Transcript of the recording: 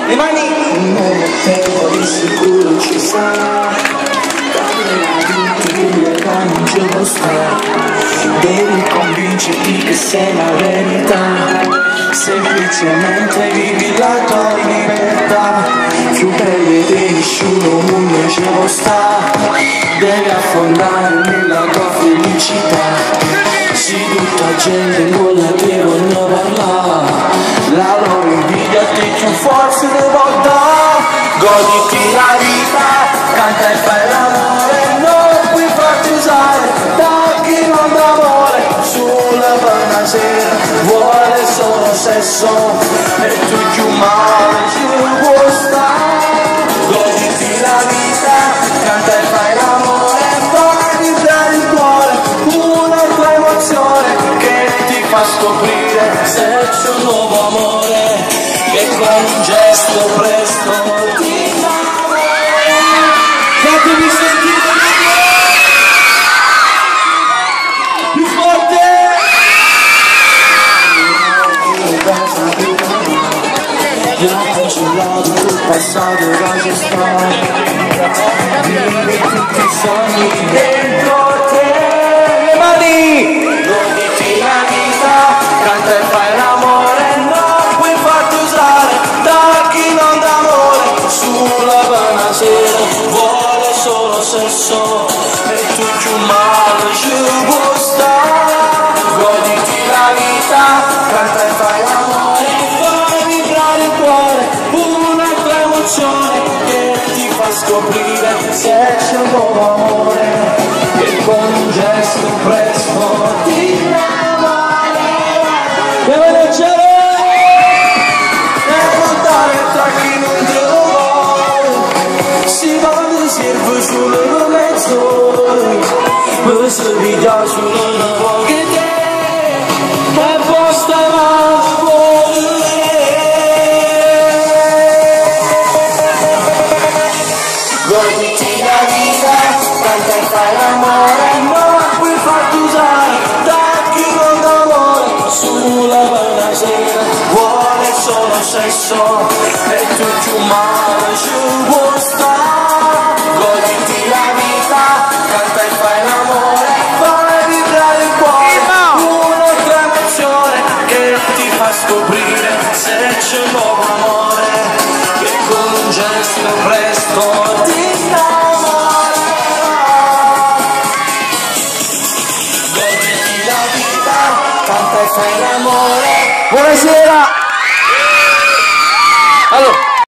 le mani. Un nuovo tempo di sicuro ci sarà, cambierà tutti le non ci può stare. Devi convincerti che sei la verità, semplicemente vivi la tua libertà. Più belle di nessuno mondo ci può stare, devi affondare nella tua felicità. Sì, tutta gente non la devono parlare, la loro invidia ti più forza ne può dare. Goditi la vita, canta e fai l'amore, non puoi farti usare da chi non d'amore. Sulla buona sera vuole solo sesso e tu più male ci può stare. Goditi la vita, canta e fai l'amore, fai vibrare il cuore, una tua emozione che ti fa scoprire se c'è un nuovo amore che con un gesto presto ti innamora. Fatemi sentire più forte. Già cancellato il passato e la tua storia, vivi tutti i sogni dentro te. Le mani! Goditi la vita, canta e fai l'amore, non puoi farti usare da chi non d'amore. Sulla buona sera vuole solo sesso e tu più male ci può stare. Goditi la vita, canta e fai l'amore, fai vibrare il cuore, una tua emozione che ti fa scoprire se c'è un nuovo amore che con un gesto presto ti innamora. Devo leggere e contare tra chi non te lo vuole, si va a serve solo mezz'ora, per se via solo una volta che te, ma posta ma vuole. Goditi la vita, canta e fai l'amore, non puoi farti usare da chi non d'amore. Sulla buona sera vuole solo sesso e tu più male ci può stare. Goditi la vita, canta e fai l'amore, fai vibrare il cuore, un'altra emozione che ti fa scoprire se c'è un nuovo amore che con un gesto presto ti innamora. Goditi la vita, canta e fai l'amore. Buonasera!